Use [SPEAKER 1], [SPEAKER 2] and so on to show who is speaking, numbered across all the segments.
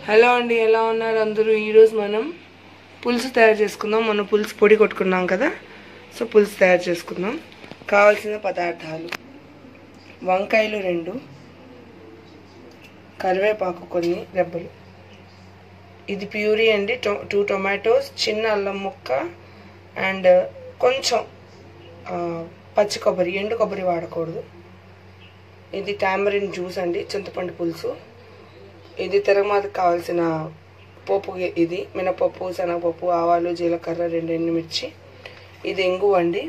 [SPEAKER 1] Hello అండి, ఎలా ఉన్నారు అందరూ? ఈరోజు మనం పులుసు తయారు చేసుకుందాం. మనం పులుసు పొడి కొట్టుకున్నాం కదా, సో పులుసు తయారు చేసుకుందాం. కావాల్సిన పదార్థాలు: వంకాయలు 2, కరివేపాకు కొన్ని రెబ్బలు, ఇది ప్యూరీ అండి, 2 టొమాటోస్, చిన్న అల్లం ముక్క అండ్ కొంచెం పచ్చి కొబ్బరి, ఎండు కొబ్బరి వాడకూడదు. ఇది టామరిన్ జ్యూస్ అండి, చింతపండు పులుసు. ఇది తిరగమాతకు కావాల్సిన పోపు, ఇది మినపప్పు, శనగపప్పు, ఆవాలు, జీలకర్ర, 2 ఎండుమిర్చి. ఇది ఇంగువ అండి,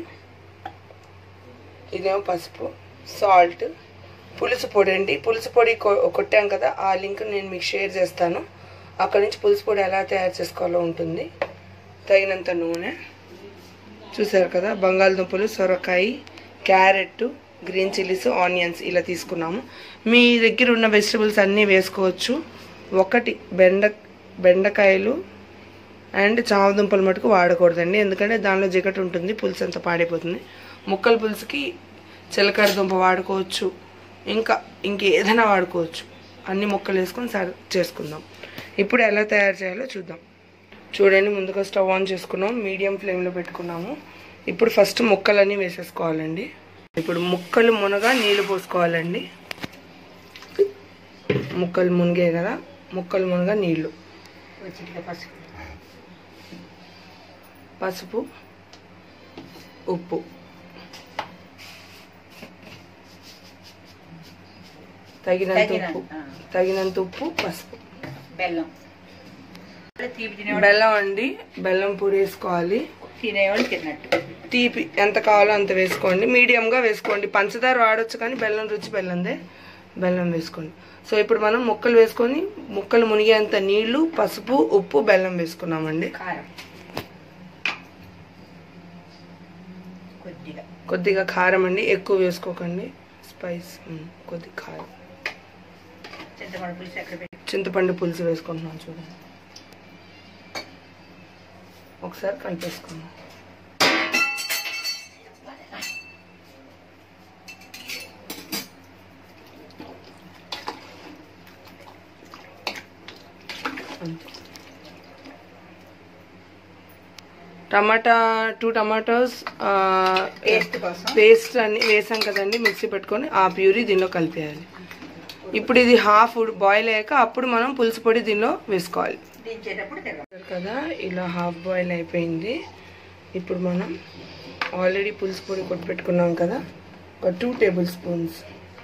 [SPEAKER 1] ఇదేమో పసుపు, సాల్ట్, పులుసు పొడి అండి. పులుసు పొడి కొట్టాం కదా, ఆ లింక్ నేను మీకు షేర్ చేస్తాను. అక్కడి నుంచి పులుసు పొడి ఎలా తయారు చేసుకోవాలో ఉంటుంది. తగినంత నూనె, చూసారు కదా, బంగాళదుంపలు, సొరకాయ, క్యారెట్, గ్రీన్ చిల్లీస్, ఆనియన్స్ ఇలా తీసుకున్నాము. మీ దగ్గర ఉన్న వెజిటబుల్స్ అన్నీ వేసుకోవచ్చు. 1 బెండకాయలు అండ్ చామదుంపలు మటుకు వాడకూడదండి, ఎందుకంటే దానిలో జిగట ఉంటుంది, పులుసు అంతా పాడైపోతుంది. ముక్కల పులుసుకి చిలకడ దుంప వాడుకోవచ్చు, ఇంకేదైనా వాడుకోవచ్చు. అన్ని ముక్కలు వేసుకొని చేసుకుందాం. ఇప్పుడు ఎలా తయారు చేయాలో చూద్దాం. చూడండి, ముందుగా స్టవ్ ఆన్ చేసుకున్నాం, మీడియం ఫ్లేమ్లో పెట్టుకున్నాము. ఇప్పుడు ఫస్ట్ ముక్కలన్నీ వేసేసుకోవాలండి. ఇప్పుడు ముక్కలు మునగా నీళ్ళు పోసుకోవాలండి. ముక్కలు మునిగే కదా, ముక్కలు మునగా నీళ్ళు, పసుపు, ఉప్పు, తగినంత ఉప్పు, పసుపు, బెల్లం అండి, బెల్లం పొడి వేసుకోవాలి. తీపి ఎంత కావాలో అంత వేసుకోండి, మీడియంగా వేసుకోండి. పంచదార వాడచ్చు కానీ బెల్లం రుచి బెల్లందే, బెల్లం వేసుకోండి. సో ఇప్పుడు మనం ముక్కలు వేసుకొని, ముక్కలు మునిగేంత నీళ్లు, పసుపు, ఉప్పు, బెల్లం వేసుకున్నామండి. కొద్దిగా కారం అండి, ఎక్కువ వేసుకోకండి, స్పైస్, కొద్దిగా కారం. చింతపండు పులుసు వేసుకుంటున్నాం. చూడండి, ఒకసారి కలిపేసుకున్నాం. టూ టమాటోస్ పేస్ట్ అన్ని వేసాం కదండి, మిక్సీ పెట్టుకొని ఆ ప్యూరీ దీనిలో కలిపేయాలి. ఇప్పుడు ఇది హాఫ్ బాయిల్ అయ్యాక అప్పుడు మనం పులుసు పొడి దీనిలో వేసుకోవాలి కదా. ఇలా హాఫ్ బాయిల్ అయిపోయింది. ఇప్పుడు మనం ఆల్రెడీ పులుసు పొడి కొట్టి పెట్టుకున్నాం కదా, ఒక 2 టేబుల్ స్పూన్స్,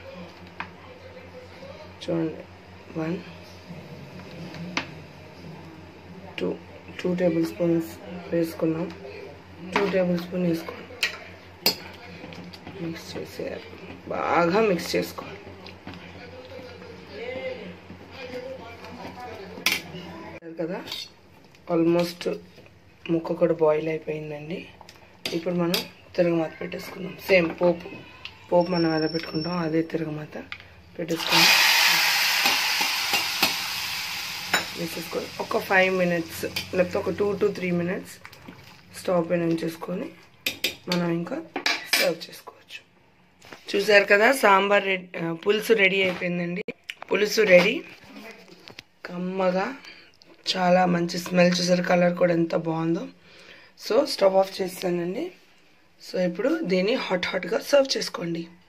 [SPEAKER 1] చూడండి, 1 2 టేబుల్ స్పూన్స్ వేసుకున్నాం. 2 టేబుల్ స్పూన్ వేసుకోండి, మిక్స్ చేసేయాలి, బాగా మిక్స్ చేసుకోవాలి. కదా, ఆల్మోస్ట్ ముక్క కూడా బాయిల్ అయిపోయిందండి. ఇప్పుడు మనం తిరగమాత పెట్టేసుకుందాం. సేమ్ పోపు మనం ఎలా పెట్టుకుంటాం అదే తిరగమాత పెట్టేసుకుందాం. వేసేసుకొని ఒక 5 మినిట్స్ లేకపోతే ఒక 2 to 3 మినిట్స్ స్టవ్ పైన ఉంచేసుకొని మనం ఇంకా సర్వ్ చేసుకోవచ్చు. చూసారు కదా, సాంబార్ పులుసు రెడీ అయిపోయిందండి. పులుసు రెడీ, కమ్మగా, చాలా మంచి స్మెల్. చూసారు, కలర్ కూడా ఎంత బాగుందో. సో స్టవ్ ఆఫ్ చేస్తానండి. సో ఇప్పుడు దీన్ని హాట్గా సర్వ్ చేసుకోండి.